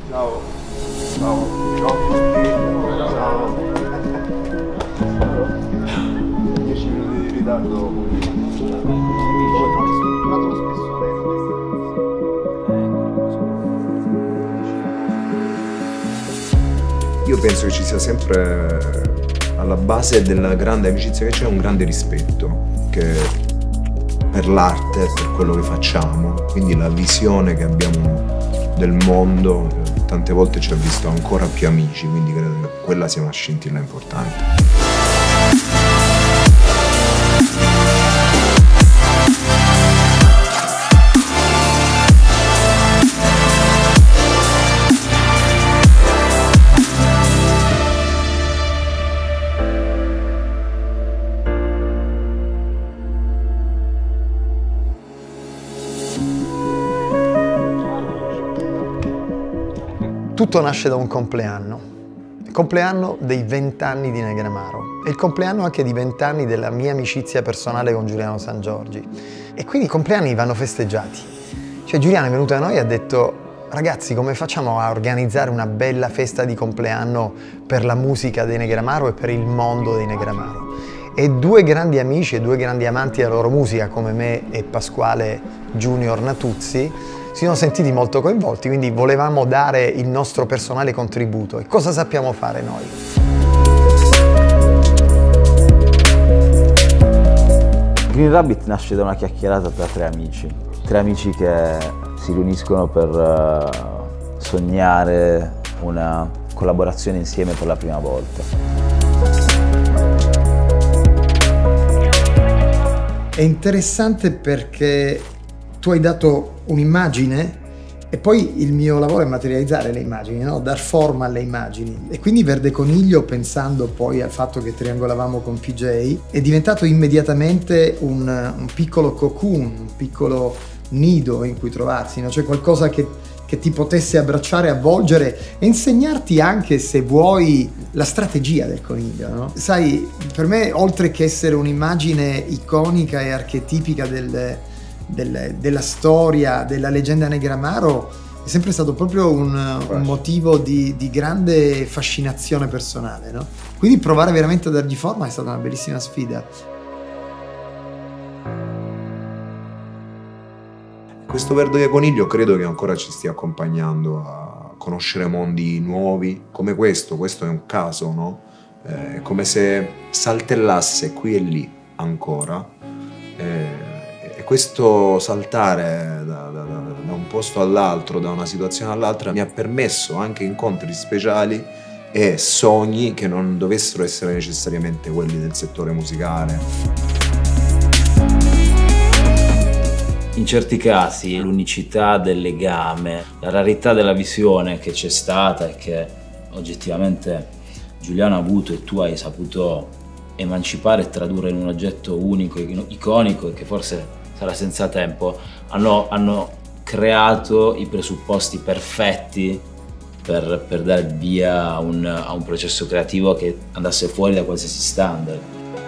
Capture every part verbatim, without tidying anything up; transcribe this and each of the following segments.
Ciao. Ciao. Ciao a tutti. Ciao. dieci minuti di ritardo. Io penso che ci sia sempre alla base della grande amicizia che c'è un grande rispetto che per l'arte, per quello che facciamo, quindi la visione che abbiamo del mondo tante volte ci ha visto ancora più amici, quindi credo che quella sia una scintilla importante. Tutto nasce da un compleanno, il compleanno dei vent'anni di Negramaro e il compleanno anche di vent'anni della mia amicizia personale con Giuliano Sangiorgi. E quindi i compleanni vanno festeggiati. Cioè Giuliano è venuto da noi e ha detto: ragazzi, come facciamo a organizzare una bella festa di compleanno per la musica dei Negramaro e per il mondo dei Negramaro? E due grandi amici e due grandi amanti della loro musica come me e Pasquale Junior Natuzzi si sono sentiti molto coinvolti, quindi volevamo dare il nostro personale contributo. E cosa sappiamo fare noi? Green Rabbit nasce da una chiacchierata tra tre amici, tre amici che si riuniscono per sognare una collaborazione insieme per la prima volta. È interessante perché tu hai dato un'immagine e poi il mio lavoro è materializzare le immagini, no? Dar forma alle immagini. E quindi Verde Coniglio, pensando poi al fatto che triangolavamo con P J, è diventato immediatamente un, un piccolo cocoon, un piccolo nido in cui trovarsi, no? Cioè qualcosa che, che ti potesse abbracciare, avvolgere e insegnarti anche, se vuoi, la strategia del coniglio, no? Sai, per me, oltre che essere un'immagine iconica e archetipica del Del, della storia, della leggenda Negramaro, è sempre stato proprio un, un motivo di, di grande fascinazione personale, no? Quindi provare veramente a dargli forma è stata una bellissima sfida. Questo Verde Coniglio credo che ancora ci stia accompagnando a conoscere mondi nuovi come questo. Questo è un caso, no? È come se saltellasse qui e lì ancora. Eh, E questo saltare da, da, da un posto all'altro, da una situazione all'altra, mi ha permesso anche incontri speciali e sogni che non dovessero essere necessariamente quelli del settore musicale. In certi casi l'unicità del legame, la rarità della visione che c'è stata e che oggettivamente Giuliano ha avuto e tu hai saputo emancipare e tradurre in un oggetto unico, iconico e che forse sarà senza tempo, hanno, hanno creato i presupposti perfetti per, per dare via a un, a un processo creativo che andasse fuori da qualsiasi standard.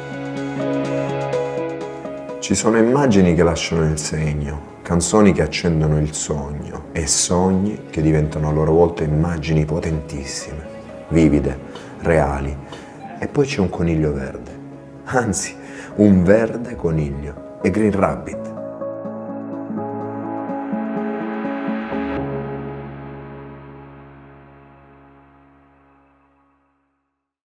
Ci sono immagini che lasciano il segno, canzoni che accendono il sogno e sogni che diventano a loro volta immagini potentissime, vivide, reali. E poi c'è un coniglio verde, anzi un verde coniglio. E Green Rabbit